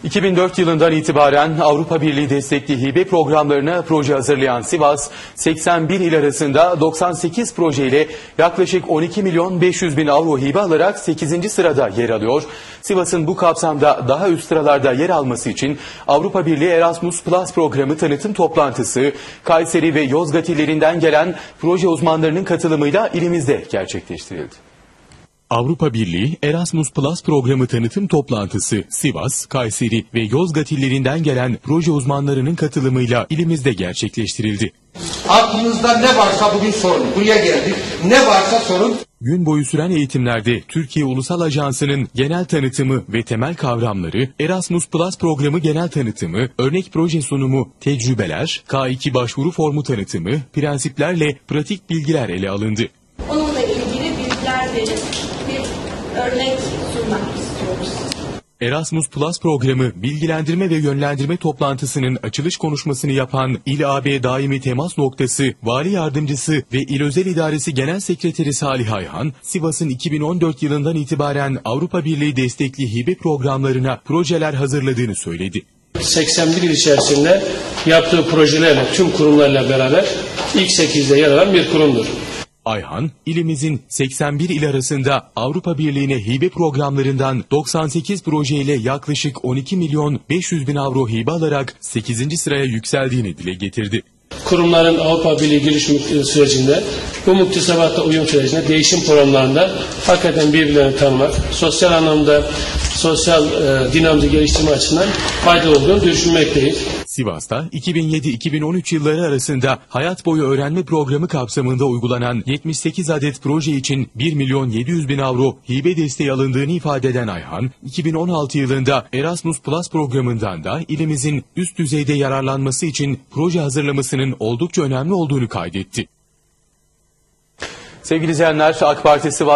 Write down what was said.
2004 yılından itibaren Avrupa Birliği destekli hibe programlarına proje hazırlayan Sivas, 81 il arasında 98 projeyle yaklaşık 12 milyon 500 bin avro hibe alarak 8. sırada yer alıyor. Sivas'ın bu kapsamda daha üst sıralarda yer alması için Avrupa Birliği Erasmus Plus programı tanıtım toplantısı, Kayseri ve Yozgat illerinden gelen proje uzmanlarının katılımıyla ilimizde gerçekleştirildi. Avrupa Birliği Erasmus Plus programı tanıtım toplantısı Sivas, Kayseri ve Yozgat illerinden gelen proje uzmanlarının katılımıyla ilimizde gerçekleştirildi. Aklınızda ne varsa bugün sorun. Buraya geldik. Ne varsa sorun. Gün boyu süren eğitimlerde Türkiye Ulusal Ajansı'nın genel tanıtımı ve temel kavramları, Erasmus Plus programı genel tanıtımı, örnek proje sunumu, tecrübeler, K2 başvuru formu tanıtımı, prensiplerle pratik bilgiler ele alındı. Onunla ilgili bilgiler verip bir örnek sunmak istiyoruz. Erasmus Plus programı bilgilendirme ve yönlendirme toplantısının açılış konuşmasını yapan İl AB Daimi Temas Noktası, Vali Yardımcısı ve İl Özel İdaresi Genel Sekreteri Salih Ayhan, Sivas'ın 2014 yılından itibaren Avrupa Birliği destekli hibe programlarına projeler hazırladığını söyledi. 81 il içerisinde yaptığı projelerle tüm kurumlarla beraber ilk 8'de yer alan bir kurumdur. Ayhan, ilimizin 81 il arasında Avrupa Birliği'ne hibe programlarından 98 projeyle yaklaşık 12 milyon 500 bin avro hibe alarak 8. sıraya yükseldiğini dile getirdi. Kurumların Avrupa Birliği giriş sürecinde, bu muktesebatta uyum sürecinde, değişim programlarında hakikaten birbirlerini tanımak, sosyal anlamda, sosyal dinamizmi geliştirme açısından faydalı olduğunu düşünmekteyiz. Sivas'ta 2007-2013 yılları arasında hayat boyu öğrenme programı kapsamında uygulanan 78 adet proje için 1 milyon 700 bin avro hibe desteği alındığını ifade eden Ayhan, 2016 yılında Erasmus Plus programından da ilimizin üst düzeyde yararlanması için proje hazırlamasının oldukça önemli olduğunu kaydetti. Sevgili izleyenler, AK Parti Sivas